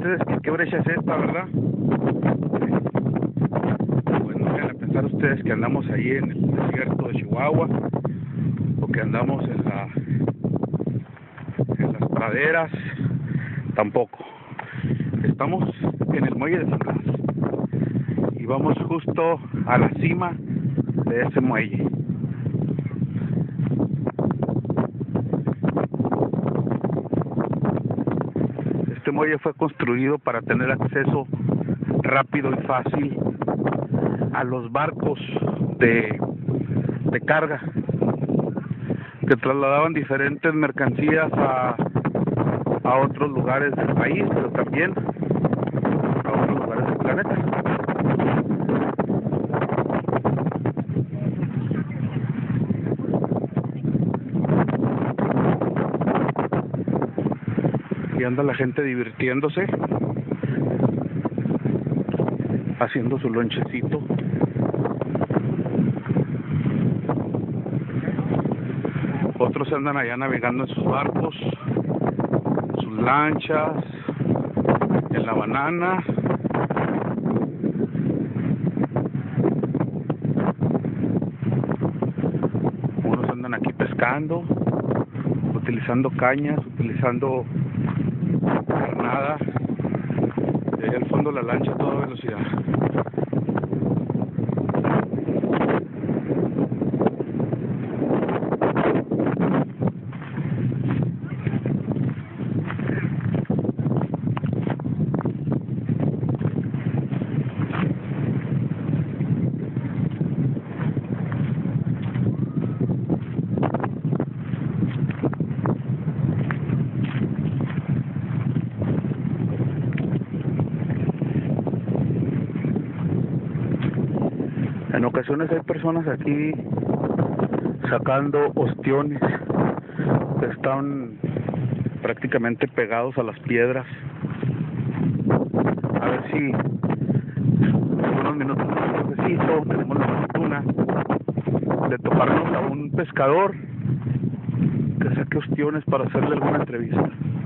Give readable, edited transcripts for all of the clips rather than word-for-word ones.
ustedes que qué brecha es esta, ¿verdad? Bueno, vayan a pensar ustedes que andamos ahí en el desierto de Chihuahua o que andamos en las praderas. Tampoco. Estamos en el muelle de San Blas y vamos justo a la cima de ese muelle. Este muelle fue construido para tener acceso rápido y fácil a los barcos de carga que trasladaban diferentes mercancías a otros lugares del país, pero también a otros lugares del planeta. Y anda la gente divirtiéndose, haciendo su lonchecito. Otros andan allá navegando en sus barcos, sus lanchas, en la banana. Unos andan aquí pescando, utilizando cañas, utilizando carnada. Y ahí al fondo la lancha a toda velocidad. En ocasiones hay personas aquí sacando ostiones que están prácticamente pegados a las piedras. A ver si en unos minutos más tardecito tenemos la fortuna de toparnos a un pescador que saque ostiones para hacerle alguna entrevista.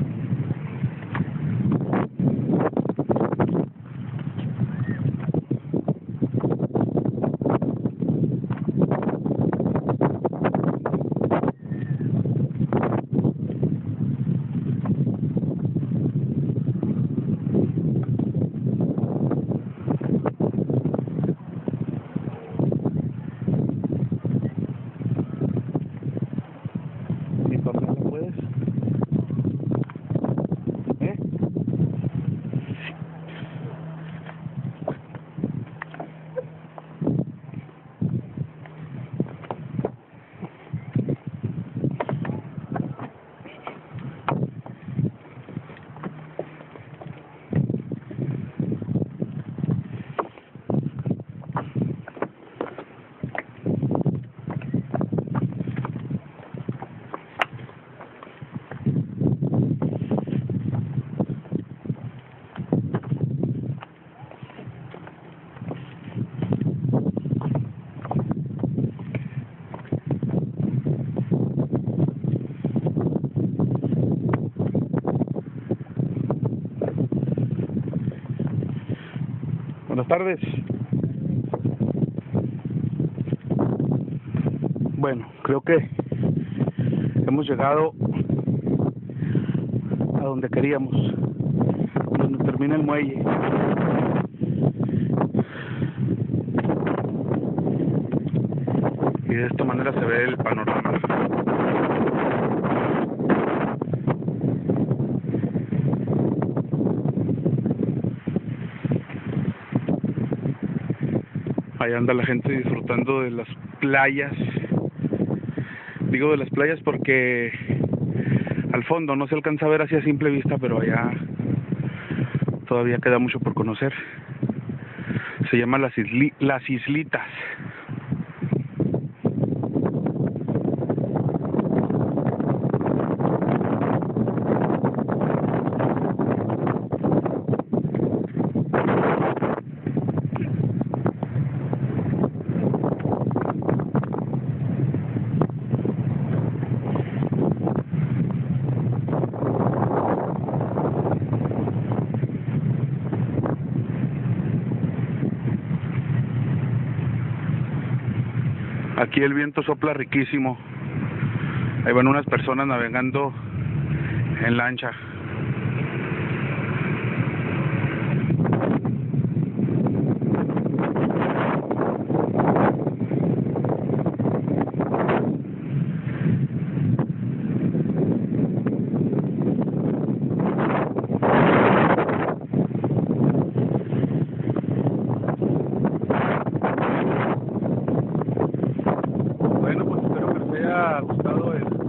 Buenas tardes. Bueno, creo que hemos llegado a donde queríamos, donde termina el muelle. Y de esta manera se ve el panorama. Ahí anda la gente disfrutando de las playas. Digo de las playas porque al fondo no se alcanza a ver así a simple vista, pero allá todavía queda mucho por conocer. Se llaman las islitas. Aquí el viento sopla riquísimo. Ahí van unas personas navegando en lancha. Bueno, pues espero que les haya gustado el